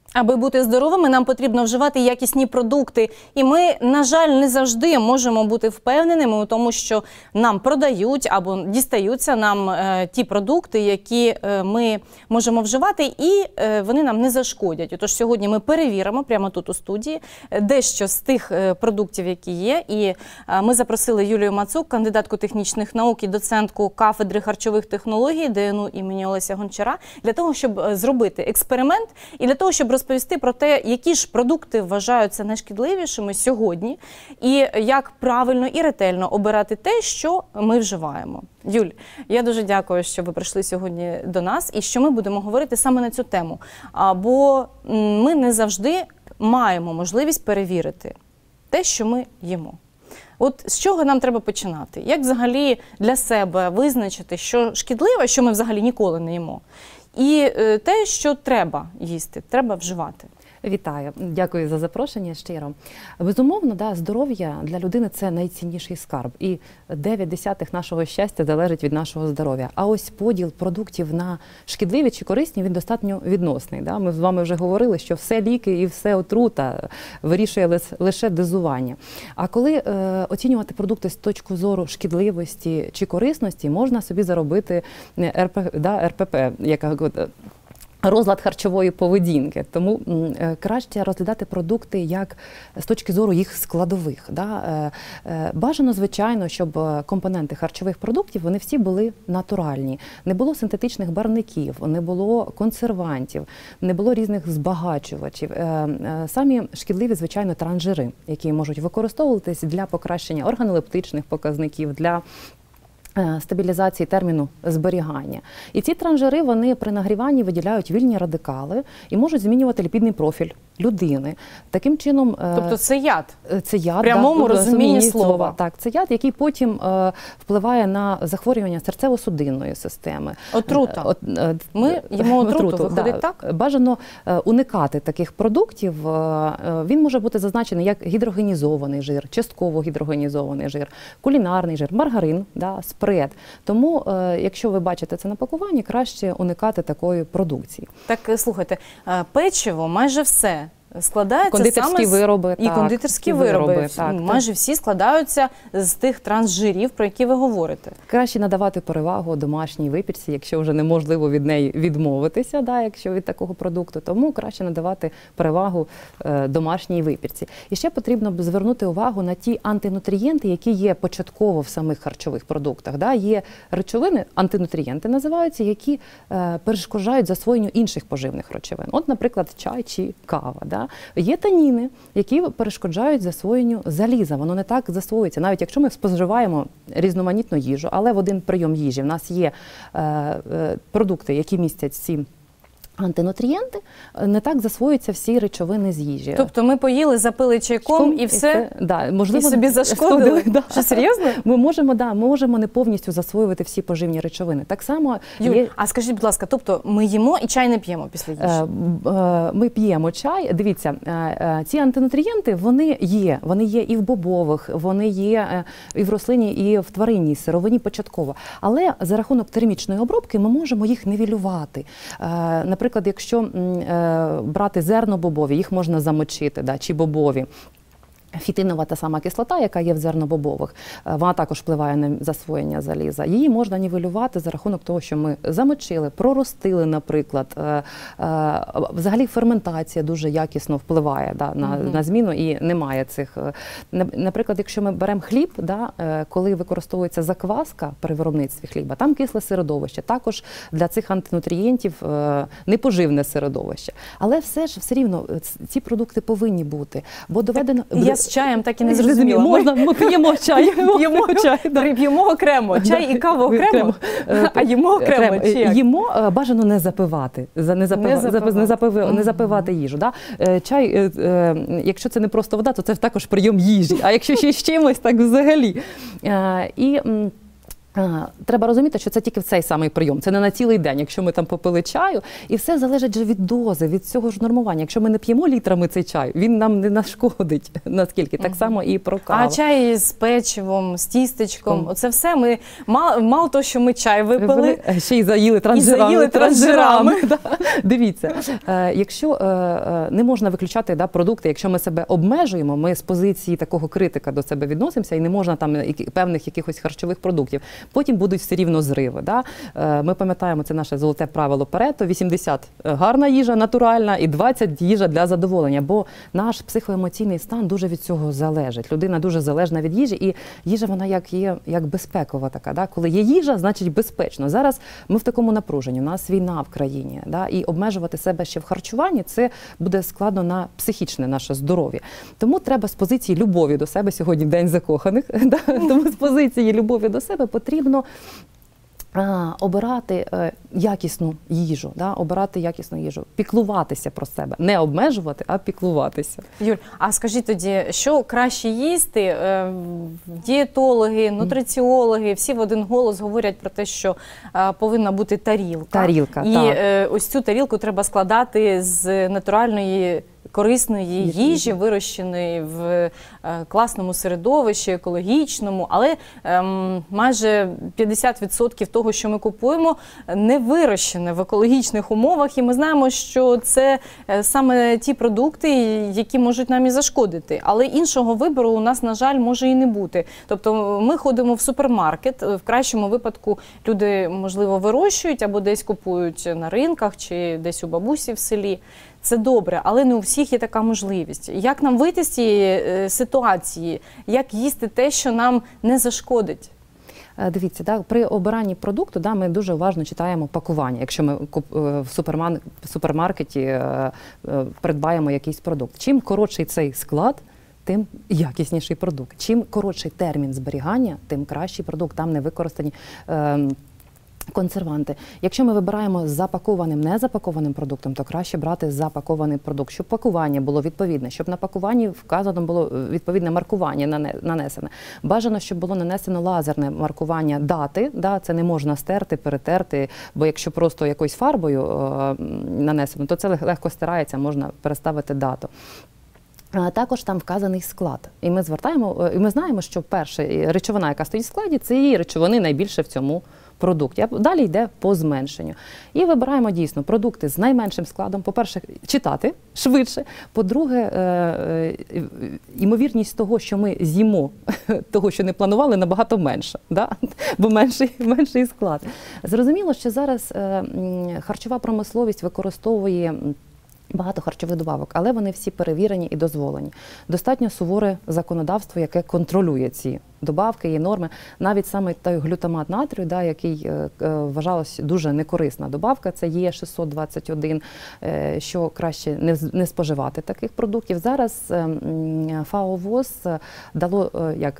Аби бути здоровими, нам потрібно вживати якісні продукти. І ми, на жаль, не завжди можемо бути впевненими у тому, що нам продають або дістаються нам ті продукти, які ми можемо вживати, і вони нам не зашкодять. Отож, сьогодні ми перевіримо прямо тут у студії дещо з тих продуктів, які є. І ми запросили Юлію Мацук, кандидатку технічних наук і доцентку кафедри харчових технологій ДНУ імені Олеся Гончара, для того, щоб зробити експеримент і для того, щоб розповісти про те, які ж продукти вважаються найшкідливішими сьогодні, і як правильно і ретельно обирати те, що ми вживаємо. Юль, я дуже дякую, що ви прийшли сьогодні до нас і що ми будемо говорити саме на цю тему. Бо ми не завжди маємо можливість перевірити те, що ми їмо. От з чого нам треба починати? Як взагалі для себе визначити, що шкідливе, що ми взагалі ніколи не їмо? І те, що треба їсти, треба вживати. Вітаю, дякую за запрошення щиро. Безумовно, да, здоров'я для людини – це найцінніший скарб. І 9/10 нашого щастя залежить від нашого здоров'я. А ось поділ продуктів на шкідливі чи корисні, він достатньо відносний. Да? Ми з вами вже говорили, що все ліки і все отрута вирішує лише дозування. А коли оцінювати продукти з точки зору шкідливості чи корисності, можна собі заробити РПП, яка розлад харчової поведінки. Тому краще розглядати продукти як з точки зору їх складових. Да? Бажано, звичайно, щоб компоненти харчових продуктів, вони всі були натуральні. Не було синтетичних барвників, не було консервантів, не було різних збагачувачів. Самі шкідливі, звичайно, транжири, які можуть використовуватись для покращення органолептичних показників, для стабілізації терміну зберігання. І ці транжири, вони при нагріванні виділяють вільні радикали і можуть змінювати ліпідний профіль людини. Таким чином... Тобто це яд? Це яд, в прямому розумінні слова. Так, це яд, який потім впливає на захворювання серцево-судинної системи. Отрута. Ми їмо отруту, виходить так? Бажано уникати таких продуктів. Він може бути зазначений як гідрогенізований жир, частково гідрогенізований жир, кулінарний жир, маргарин, спред. Тому, якщо ви бачите це на пакуванні, краще уникати такої продукції. Так, слухайте, печиво, майже все складається кондитерські саме вироби, і кондитерські вироби. Майже всі складаються з тих трансжирів, про які ви говорите. Краще надавати перевагу домашній випічці, якщо вже неможливо від неї відмовитися, якщо від такого продукту, тому краще надавати перевагу домашній випічці. І ще потрібно звернути увагу на ті антинутрієнти, які є початково в самих харчових продуктах. Є речовини, антинутрієнти називаються, які перешкоджають засвоєнню інших поживних речовин. От, наприклад, чай чи кава. Є таніни, які перешкоджають засвоєнню заліза. Воно не так засвоюється. Навіть якщо ми споживаємо різноманітну їжу, але в один прийом їжі в нас є продукти, які містять ці антинутрієнти, не так засвоюються всі речовини з їжі. Тобто ми поїли, запили чайком і все, можливо, і собі зашкодили? Що, серйозно? Ми можемо не повністю засвоювати всі поживні речовини. Так само Юль, а скажіть, будь ласка, тобто ми їмо і чай не п'ємо після їжі? Ми п'ємо чай. Дивіться, ці антинутрієнти, вони є і в бобових, вони є і в рослині, і в тваринній сировині початково. Але за рахунок термічної обробки ми можемо їх нівелювати. Наприклад, якщо брати зернобобові, їх можна замочити, чи бобові. Фітинова та сама кислота, яка є в зернобобових, вона також впливає на засвоєння заліза. Її можна нівелювати за рахунок того, що ми замочили, проростили, наприклад. Взагалі ферментація дуже якісно впливає на зміну і немає цих. Наприклад, якщо ми беремо хліб, коли використовується закваска при виробництві хліба, там кисле середовище. Також для цих антинутрієнтів непоживне середовище. Але все рівно ці продукти повинні бути, бо доведено... З чаєм так і не зрозуміло. Ми п'ємо чай. П'ємо окремо. Чай і каву окремо, а їмо окремо. Їмо бажано не запивати. Не запивати їжу. Чай, якщо це не просто вода, то це також прийом їжі. А якщо ще з чимось, так взагалі. Треба розуміти, що це тільки в цей самий прийом, це не на цілий день, якщо ми там попили чаю, і все залежить же від дози, від цього ж нормування. Якщо ми не п'ємо літрами цей чай, він нам не нашкодить, наскільки, так само і про каву. А чай з печивом, з тістечком, оце все ми, мало того, що ми чай випили, ще й заїли трансжирами. Дивіться, якщо не можна виключати продукти, якщо ми себе обмежуємо, ми з позиції такого критика до себе відносимося, і не можна там певних якихось харчових продуктів. Потім будуть все рівно зриви. Да? Ми пам'ятаємо, це наше золоте правило Парето: 80 гарна їжа, натуральна, і 20 їжа для задоволення. Бо наш психоемоційний стан дуже від цього залежить. Людина дуже залежна від їжі, і їжа вона як безпекова така. Да? Коли є їжа, значить безпечно. Зараз ми в такому напруженні, у нас війна в країні, да? І обмежувати себе ще в харчуванні, це буде складно на психічне наше здоров'я. Тому треба з позиції любові до себе, сьогодні День закоханих, да? Тому з позиції любові до себе потрібно обирати якісну їжу, піклуватися про себе. Не обмежувати, а піклуватися. Юль, а скажіть тоді, що краще їсти? Дієтологи, нутриціологи, всі в один голос говорять про те, що повинна бути тарілка. І ось цю тарілку треба складати з натуральної корисної їжі, вирощеної в класному середовищі, екологічному, але майже 50% того, що ми купуємо, не вирощене в екологічних умовах, і ми знаємо, що це саме ті продукти, які можуть нам і зашкодити. Але іншого вибору у нас, на жаль, може і не бути. Тобто ми ходимо в супермаркет, в кращому випадку люди, можливо, вирощують або десь купують на ринках чи десь у бабусі в селі. Це добре, але не у всіх є така можливість. Як нам вийти з цієї ситуації? Як їсти те, що нам не зашкодить? Дивіться, при обиранні продукту ми дуже уважно читаємо пакування. Якщо ми в супермаркеті придбаємо якийсь продукт. Чим коротший цей склад, тим якісніший продукт. Чим коротший термін зберігання, тим кращий продукт. Там не використані консерванти. Якщо ми вибираємо з запакованим, незапакованим продуктом, то краще брати запакований продукт, щоб пакування було відповідне, щоб на пакуванні вказано було відповідне маркування нанесене. Бажано, щоб було нанесено лазерне маркування дати, це не можна стерти, перетерти, бо якщо просто якоюсь фарбою нанесено, то це легко стирається, можна переставити дату. Також там вказаний склад. І ми знаємо, що перша речовина, яка стоїть в складі, це її речовини найбільше в цьому продукті. А далі йде по зменшенню. І вибираємо дійсно продукти з найменшим складом. По-перше, читати швидше. По-друге, ймовірність того, що ми з'їмо того, що не планували, набагато менша. Бо менший склад. Зрозуміло, що зараз харчова промисловість використовує багато харчових добавок, але вони всі перевірені і дозволені. Достатньо суворе законодавство, яке контролює ці добавки і норми. Навіть саме той глютамат натрію, який вважалось дуже некорисна добавка, це Е621, що краще не споживати таких продуктів. Зараз ФАО ВОЗ дало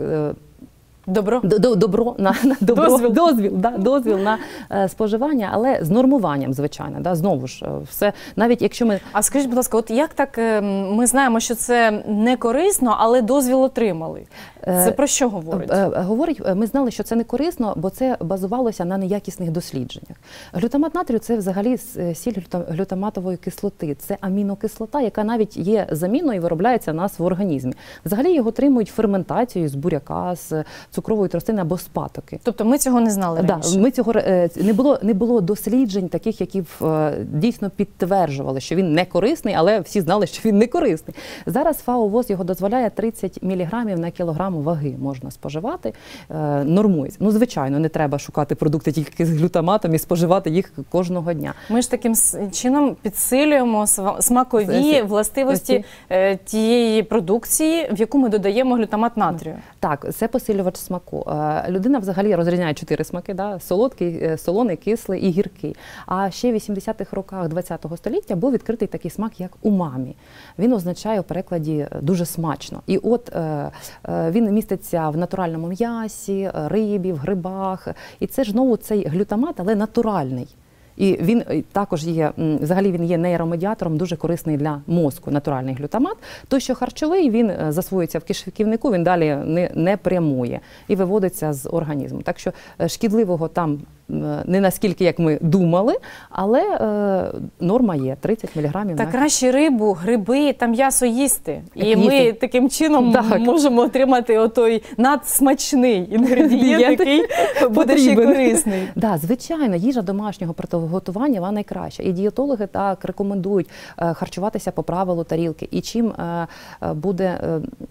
дозвіл на споживання, але з нормуванням, звичайно. Знову ж, все, навіть якщо ми... А скажіть, будь ласка, от як так, ми знаємо, що це не корисно, але дозвіл отримали? Це про що говорить? Ми знали, що це не корисно, бо це базувалося на неякісних дослідженнях. Глютамат натрію – це взагалі сіль глютаматової кислоти. Це амінокислота, яка навіть є заміною і виробляється у нас в організмі. Взагалі його отримують ферментацією з буряка, з цукрової тростини або з патоки. Тобто ми цього не знали раніше? Ми цього не було досліджень таких, які дійсно підтверджували, що він не корисний, але всі знали, що він не корисний. Зараз ФАО ВОЗ його дозволяє 30 мг на кілограм ваги можна споживати, нормується. Звичайно, не треба шукати продукти тільки з глютаматом і споживати їх кожного дня. Ми ж таким чином підсилюємо смакові властивості тієї продукції, в яку ми додаємо глютамат натрію. Так, це посилювач смаку. Людина взагалі розрізняє 4 смаки, солодкий, солоний, кислий і гіркий. А ще в 80-х роках ХХ століття був відкритий такий смак, як умамі. Він означає у перекладі дуже смачно. І от він міститься в натуральному м'ясі, рибі, в грибах. І це ж знову цей глютамат, але натуральний. І він також є, взагалі він є нейромедіатором, дуже корисний для мозку, натуральний глютамат. Той, що харчовий, він засвоюється в кишківнику, він далі не прямує і виводиться з організму. Так що шкідливого там не наскільки, як ми думали, але норма є 30 мг. Та краще рибу, гриби та м'ясо їсти. І ми їсти. таким чином можемо отримати отой надсмачний інгредієнт, який буде ще корисний. Да, звичайно, їжа домашнього приготування, вона найкраща. І дієтологи так рекомендують харчуватися по правилу тарілки. І чим буде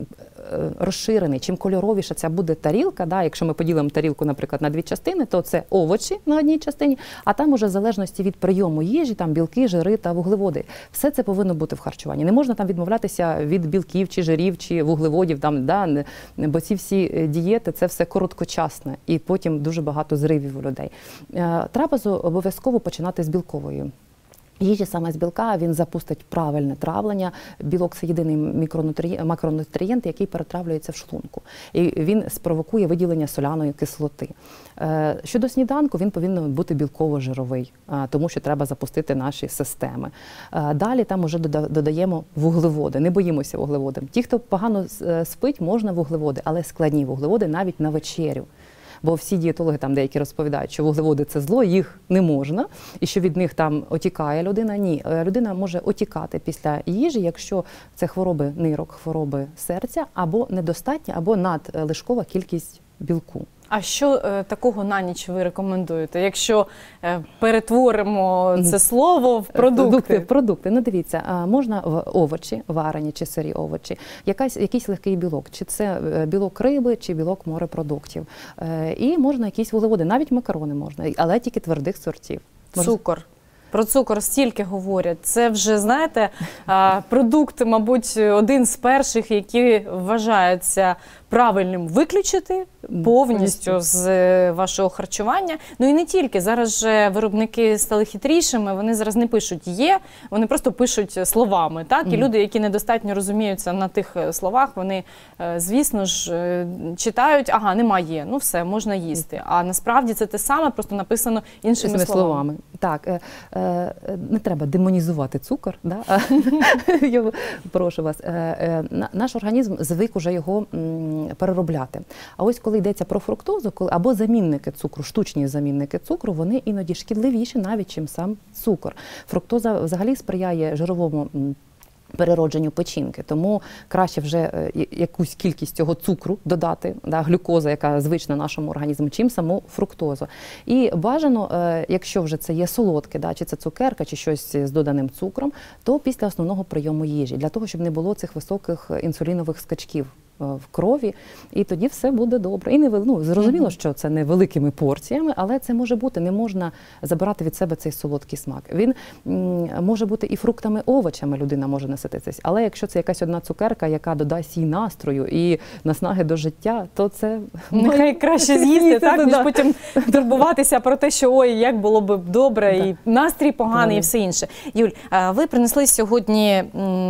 розширений, чим кольоровіша ця буде тарілка, да, якщо ми поділимо тарілку, наприклад, на дві частини, то це овочі на одній частині, а там уже в залежності від прийому їжі, там білки, жири та вуглеводи. Все це повинно бути в харчуванні. Не можна там відмовлятися від білків, чи жирів, чи вуглеводів, там, да, бо ці всі дієти, це все короткочасне, і потім дуже багато зривів у людей. Трапезу обов'язково починати з білкової їжі, саме з білка, він запустить правильне травлення. Білок – це єдиний макронутрієнт, який перетравлюється в шлунку. І він спровокує виділення соляної кислоти. Щодо сніданку, він повинен бути білково-жировий, тому що треба запустити наші системи. Далі там вже додаємо вуглеводи. Не боїмося вуглеводів. Ті, хто погано спить, можна вуглеводи, але складні вуглеводи навіть на вечерю. Бо всі дієтологи там деякі розповідають, що вуглеводи – це зло, їх не можна, і що від них там отікає людина. Ні, людина може отікати після їжі, якщо це хвороби нирок, хвороби серця, або недостатня, або надлишкова кількість білку. А що такого на ніч ви рекомендуєте, якщо перетворимо це слово в продукти? Продукти. Ну, дивіться, можна в овочі, варені чи сирі овочі, якийсь легкий білок, чи це білок риби, чи білок морепродуктів. І можна якісь вуглеводи, навіть макарони можна, але тільки твердих сортів. Цукор. Про цукор стільки говорять. Це вже, знаєте, продукт, мабуть, один з перших, які вважаються правильним виключити повністю з вашого харчування. Ну і не тільки. Зараз же виробники стали хитрішими, вони зараз не пишуть «є», вони просто пишуть словами. Так? І люди, які недостатньо розуміються на тих словах, вони, звісно ж, читають, ага, нема «є», ну все, можна їсти. А насправді це те саме, просто написано іншими словами. Так, не треба демонізувати цукор, да? Прошу вас. Наш організм звик уже його переробляти. А ось коли йдеться про фруктозу, або замінники цукру, штучні замінники цукру, вони іноді шкідливіші навіть, чим сам цукор. Фруктоза взагалі сприяє жировому переродженню печінки, тому краще вже якусь кількість цього цукру додати, да, глюкоза, яка звична нашому організму, чим саму фруктозу. І бажано, якщо вже це є солодке, да, чи це цукерка, чи щось з доданим цукром, то після основного прийому їжі, для того, щоб не було цих високих інсулінових скачків в крові, і тоді все буде добре. І зрозуміло, що це не великими порціями, але це може бути, не можна забирати від себе цей солодкий смак. Він може бути і фруктами, овочами людина може насититись, але якщо це якась одна цукерка, яка додасть їй настрою і наснаги до життя, то це... Нехай краще з'їсти, так, ніж потім турбуватися про те, що ой, як було б добре, і настрій поганий, і все інше. Юль, ви принесли сьогодні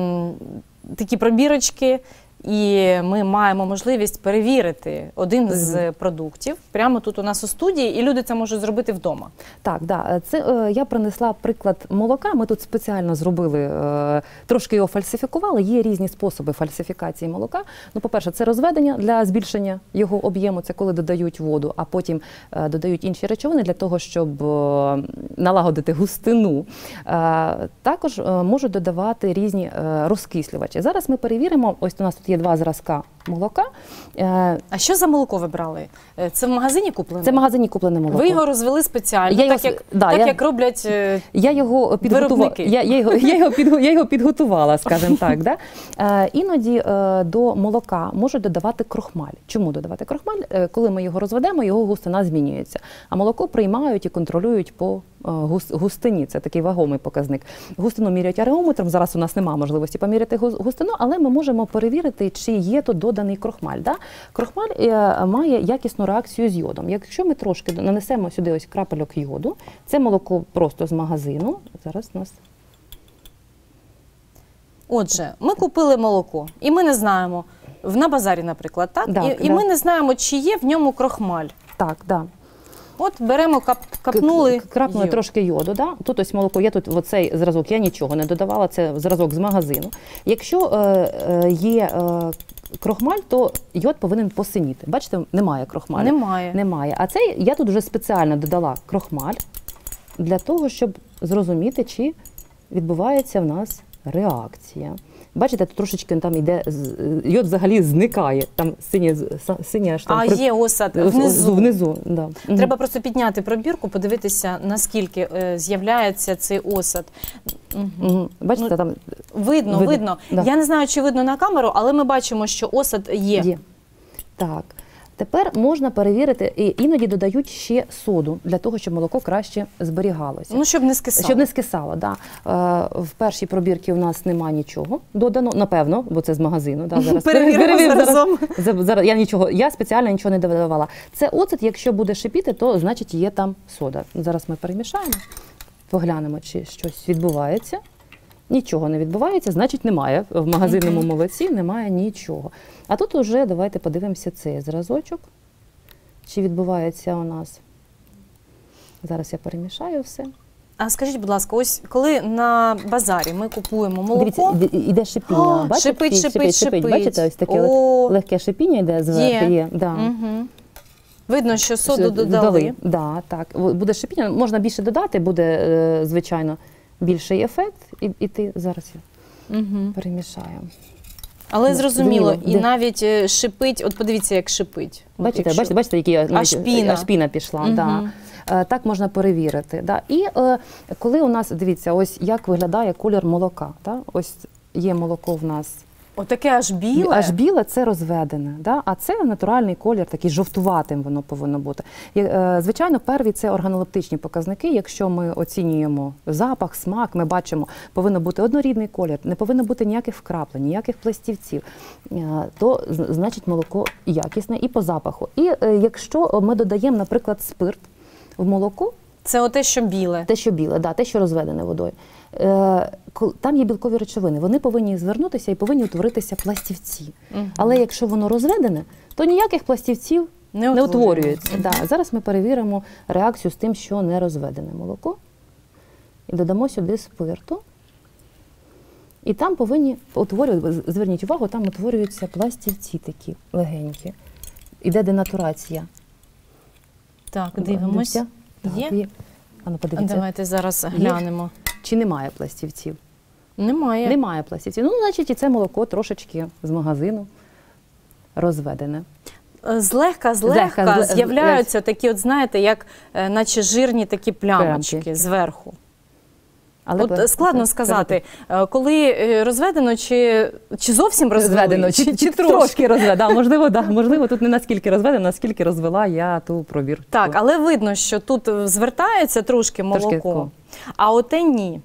такі пробірочки, і ми маємо можливість перевірити один з продуктів прямо тут у нас у студії, і люди це можуть зробити вдома. Так, да. Це я принесла приклад молока. Ми тут спеціально зробили, трошки його фальсифікували. Є різні способи фальсифікації молока. Ну, по-перше, це розведення для збільшення його об'єму, це коли додають воду, а потім додають інші речовини для того, щоб налагодити густину. Також можуть додавати різні розкислювачі. Зараз ми перевіримо, ось у нас тут є два зразка молока. А що за молоко ви брали? Це в магазині куплене? Це в магазині куплене молоко. Ви його розвели спеціально, як роблять виробники? Я його підготувала, скажімо так. Да? Іноді до молока можуть додавати крохмаль. Чому додавати крохмаль? Коли ми його розведемо, його густина змінюється. А молоко приймають і контролюють по густині. Це такий вагомий показник. Густину міряють ареометром. Зараз у нас немає можливості поміряти густину, але ми можемо перевірити, чи є тут доданий крохмаль. Да? Крохмаль має якісну реакцію з йодом. Якщо ми трошки нанесемо сюди ось крапельок йоду, це молоко просто з магазину. Зараз у нас... Отже, ми купили молоко, і ми не знаємо, на базарі, наприклад, так? Так, і ми не знаємо, чи є в ньому крохмаль. Так, да. От беремо, капнули. Крапнули йод. трошки йоду. Да? Тут ось молоко, є тут оцей зразок, я нічого не додавала, це зразок з магазину. Якщо є крохмаль, то йод повинен посиніти. Бачите, немає крохмалю. Немає. А цей, я тут вже спеціально додала крохмаль для того, щоб зрозуміти, чи відбувається в нас реакція. Бачите, тут трошечки там йде, йод взагалі зникає, там синє аж там. Є осад внизу. Внизу, да. Треба просто підняти пробірку, подивитися, наскільки з'являється цей осад. Бачите, там Видно. Да. Я не знаю, чи видно на камеру, але ми бачимо, що осад є. Так. Тепер можна перевірити, і іноді додають ще соду, для того, щоб молоко краще зберігалося. Ну, щоб не скисало. Щоб не скисало, да. В першій пробірці у нас немає нічого додано, напевно, бо це з магазину. Да, зараз Перевіримо зараз. Я спеціально нічого не додавала. Це оцет, якщо буде шипіти, то значить є там сода. Зараз ми перемішаємо, поглянемо, чи щось відбувається. Нічого не відбувається, значить немає. В магазинному молоці немає нічого. А тут уже давайте подивимося цей зразочок. Чи відбувається у нас. Зараз я перемішаю все. А скажіть, будь ласка, ось коли на базарі ми купуємо молоко. Дивіться, іде шипіння. Бачите? Шипить. Бачите, ось таке легке шипіння йде зверху. Є. Да. Видно, що соду додали. Да, так. Буде шипіння, можна більше додати, буде, звичайно, більший ефект. І зараз я перемішаю. Але зрозуміло, і навіть шипить, от подивіться, як шипить. Бачите, які аж піна пішла. Да. Так можна перевірити. Да. І коли у нас, дивіться, ось як виглядає колір молока. Да. Ось є молоко в нас. Отаке аж біле? Аж біле – це розведене, да? А це натуральний колір, такий жовтуватим воно повинно бути. Звичайно, перві – це органолептичні показники. Якщо ми оцінюємо запах, смак, ми бачимо, повинен бути однорідний колір, не повинно бути ніяких вкраплень, ніяких пластівців, то, значить, молоко якісне і по запаху. І якщо ми додаємо, наприклад, спирт в молоко, це оте, що біле. Те, що біле, да, те, що розведене водою. Там є білкові речовини, вони повинні звернутися і повинні утворитися пластівці. Але якщо воно розведене, то ніяких пластівців не утворюється. Да. Зараз ми перевіримо реакцію з тим, що не розведене молоко. І додамо сюди спирту. І там повинні утворюватися, зверніть увагу, там утворюються пластівці такі легенькі. Іде денатурація. Так, дивимося. Є? А ну, подивіться. Давайте зараз глянемо. Чи немає пластівців? Немає. Немає пластівців. Ну, значить, і це молоко трошечки з магазину розведене. Злегка з'являються такі, от знаєте, як наче жирні такі плямочки зверху. Але от складно сказати, коли розведено, чи зовсім розведено, чи трошки розведено. Можливо, тут не наскільки розведено, наскільки розвела я ту пробірку. Так, але видно, що тут звертається трошки молоко, а оте ні.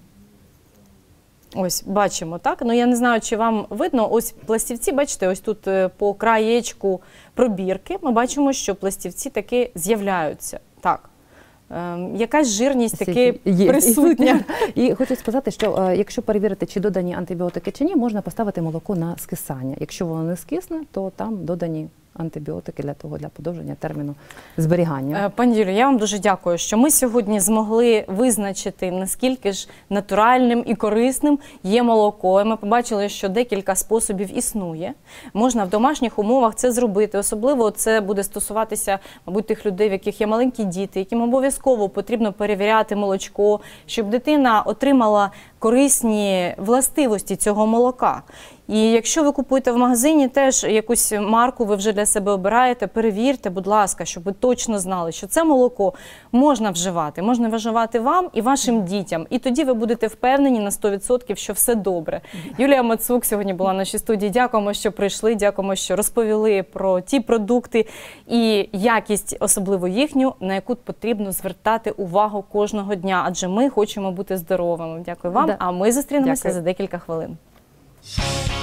Ось, бачимо, так? Ну, я не знаю, чи вам видно, ось пластівці, бачите, ось тут по краєчку пробірки ми бачимо, що пластівці таки з'являються. Так. Якась жирність таки присутня. І хочу сказати, що якщо перевірити, чи додані антибіотики чи ні, можна поставити молоко на скисання. Якщо воно не скисне, то там додані антибіотики для подовження терміну зберігання. Пані Юлію, я вам дуже дякую, що ми сьогодні змогли визначити, наскільки ж натуральним і корисним є молоко. І ми побачили, що декілька способів існує. Можна в домашніх умовах це зробити. Особливо це буде стосуватися, мабуть, тих людей, в яких є маленькі діти, яким обов'язково потрібно перевіряти молочко, щоб дитина отримала корисні властивості цього молока. І якщо ви купуєте в магазині теж якусь марку, ви вже для себе обираєте, перевірте, будь ласка, щоб ви точно знали, що це молоко можна вживати вам і вашим дітям. І тоді ви будете впевнені на 100%, що все добре. Юлія Мацук сьогодні була в нашій студії. Дякуємо, що прийшли, дякуємо, що розповіли про ті продукти і якість, особливо їхню, на яку потрібно звертати увагу кожного дня, адже ми хочемо бути здоровими. Дякую вам, а ми зустрінемося за декілька хвилин.